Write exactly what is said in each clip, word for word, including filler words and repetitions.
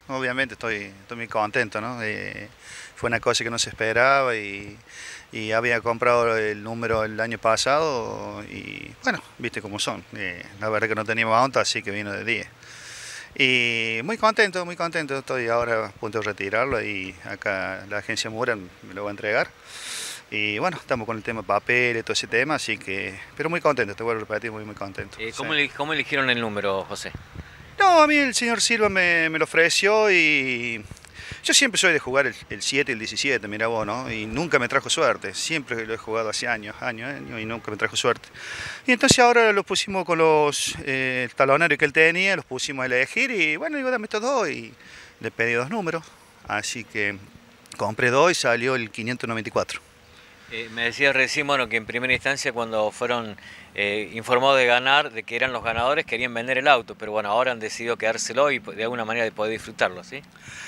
obviamente estoy, estoy muy contento, ¿no? Eh, fue una cosa que no se esperaba y, y había comprado el número el año pasado y bueno, viste cómo son. Eh, la verdad que no teníamos auto, así que vino de diez. Y muy contento, muy contento. Estoy ahora a punto de retirarlo y acá la agencia Muran me lo va a entregar. Y bueno, estamos con el tema papel y todo ese tema, así que, pero muy contento, te vuelvo a repetir, muy, muy contento. Eh, Sí. ¿cómo, eli- cómo eligieron el número, José? No, a mí el señor Silva me, me lo ofreció y yo siempre soy de jugar el, el siete y el diecisiete, mira vos, ¿no? Y nunca me trajo suerte, siempre lo he jugado hace años, años, años y nunca me trajo suerte. Y entonces ahora los pusimos con los eh, el talonario que él tenía, los pusimos a elegir y bueno, digo, dame estos dos y le pedí dos números, así que compré dos y salió el quinientos noventa y cuatro. Eh, me decías recién, bueno, que en primera instancia cuando fueron eh, informados de ganar, de que eran los ganadores, querían vender el auto, pero bueno, ahora han decidido quedárselo y de alguna manera de poder disfrutarlo, ¿sí?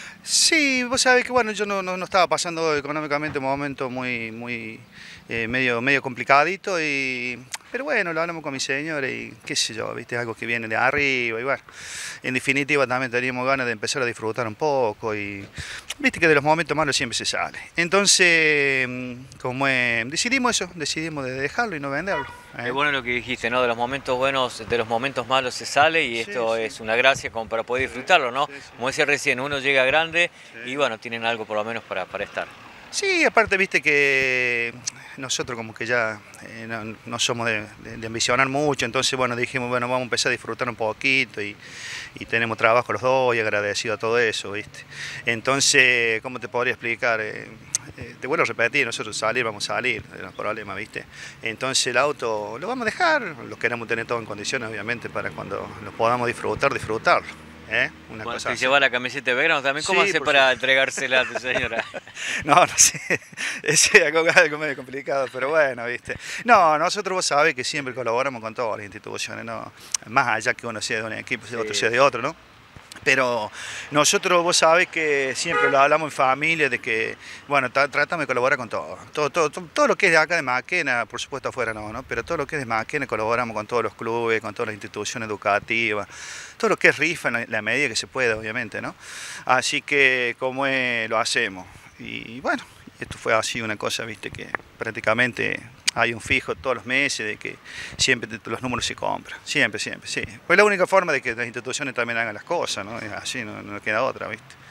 Sí, vos sabés que bueno, yo no, no, no estaba pasando económicamente un momento muy, muy eh, medio, medio complicadito y pero bueno, lo hablamos con mi señora y qué sé yo, viste, algo que viene de arriba y bueno, en definitiva también teníamos ganas de empezar a disfrutar un poco y viste que de los momentos malos siempre se sale. Entonces, mm, como eh, decidimos eso, decidimos de dejarlo y no venderlo. Es ¿Eh? bueno lo que dijiste, ¿no? De los momentos buenos, de los momentos malos se sale y Sí, esto sí, es una gracia como para poder disfrutarlo, ¿no? sí, sí, Como decía recién, uno llega grande y sí. bueno, tienen algo por lo menos para, para estar. Sí, aparte, viste que nosotros como que ya eh, no, no somos de, de- de ambicionar mucho, entonces bueno, dijimos, bueno, vamos a empezar a disfrutar un poquito y, y tenemos trabajo los dos y agradecido a todo eso, viste. Entonces, ¿cómo te podría explicar? Eh, eh, te vuelvo a repetir, nosotros salir, vamos a salir, no hay problema, viste. Entonces el auto lo vamos a dejar, lo queremos tener todo en condiciones, obviamente, para cuando lo podamos disfrutar, disfrutarlo. ¿Eh? Una Bueno, cosa te así. lleva la camiseta de Belgrano también, ¿cómo Sí, hace por para supuesto. entregársela a tu señora? No, no sé, ese es algo, algo medio complicado, pero bueno, viste. No, nosotros vos sabés que siempre colaboramos con todas las instituciones, ¿no? Más allá que uno sea de un equipo, y otro Sí, sea de sí. otro, ¿no? Pero nosotros vos sabés que siempre lo hablamos en familia, de que, bueno, tra- tratamos de colaborar con todo. Todo, todo, todo, todo lo que es de acá de Maquena, por supuesto afuera no, ¿no? Pero todo lo que es de Maquena colaboramos con todos los clubes, con todas las instituciones educativas, todo lo que es rifa en la, la medida que se pueda, obviamente, ¿no? Así que como es, lo hacemos. Y bueno, esto fue así una cosa, viste, que prácticamente hay un fijo todos los meses de que siempre los números se compran, siempre, siempre, sí. Pues la única forma de que las instituciones también hagan las cosas, ¿no? Es así, no, no queda otra, ¿viste?